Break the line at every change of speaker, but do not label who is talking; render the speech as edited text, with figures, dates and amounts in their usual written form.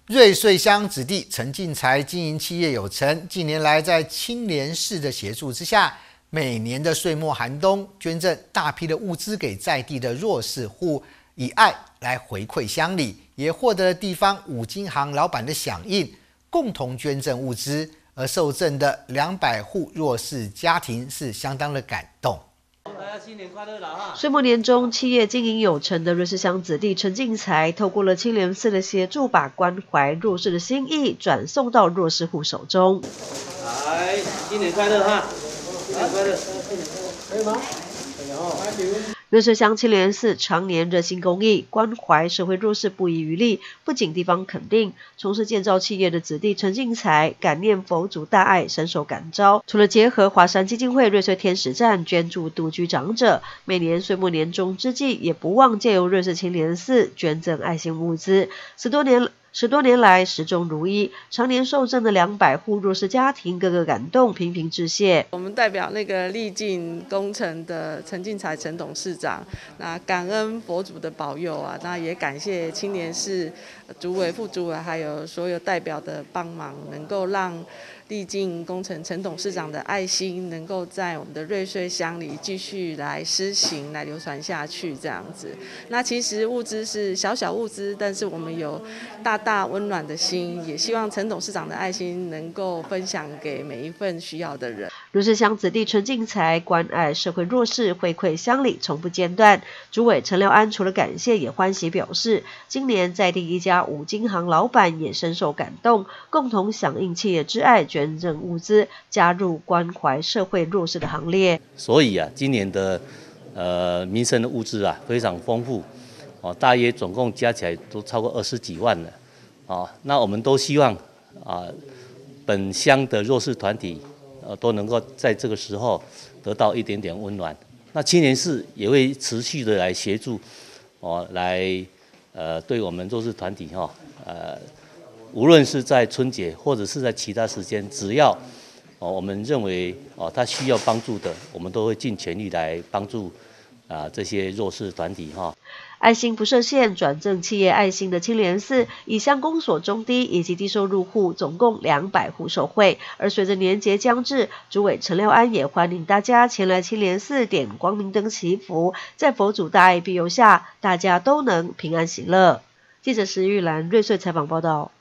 瑞穗乡子弟陈进财经营企业有成，近年来在青莲市的协助之下，每年的岁末寒冬，捐赠大批的物资给在地的弱势户，以爱来回馈乡里，也获得了地方五金行老板的响应，共同捐赠物资。而受赠的200户弱势家庭是相当的感动。
岁末年终，企业经营有成的瑞穗乡子弟陈进财，透过了青莲寺的协助，把关怀弱势的心意转送到弱势户手中。
来，新年快乐哈！新年快乐，可以吗？
瑞穗乡青莲寺常年热心公益，关怀社会弱势不遗余力。不仅地方肯定，从事建造企业的子弟陈进财感念佛祖大爱，深受感召。除了结合华山基金会瑞穗天使站捐助独居长者，每年岁末年终之际，也不忘借由瑞穗青莲寺捐赠爱心物资。10多年来始终如一，常年受赠的200户弱势家庭，个个感动，频频致谢。
我们代表那个力进工程的陈进财陈董事长，那感恩佛祖的保佑啊，那也感谢青莲市主委、副主委还有所有代表的帮忙，能够让力进工程陈董事长的爱心能够在我们的瑞穗乡里继续来施行、来流传下去，这样子。那其实物资是小小物资，但是我们有大温暖的心，也希望陈董事长的爱心能够分享给每一份需要的人。
瑞穗乡子弟陈进财关爱社会弱势，回馈乡里，从不间断。主委陈廖安除了感谢，也欢喜表示，今年在地一家五金行老板也深受感动，共同响应企业之爱，捐赠物资，加入关怀社会弱势的行列。
所以今年的民生的物资非常丰富，大约总共加起来都超过20几万了，那我们都希望本乡的弱势团体都能够在这个时候得到一点点温暖。那青莲寺也会持续的来协助，来对我们弱势团体无论是在春节或者是在其他时间，只要我们认为他需要帮助的，我们都会尽全力来帮助这些弱势团体
爱心不设限，转赠企业爱心的青莲寺，以乡公所中低以及低收入户总共200户受惠。而随着年节将至，主委陈廖安也欢迎大家前来青莲寺点光明灯祈福，在佛祖大爱庇佑下，大家都能平安喜乐。记者石玉兰瑞穗采访报道。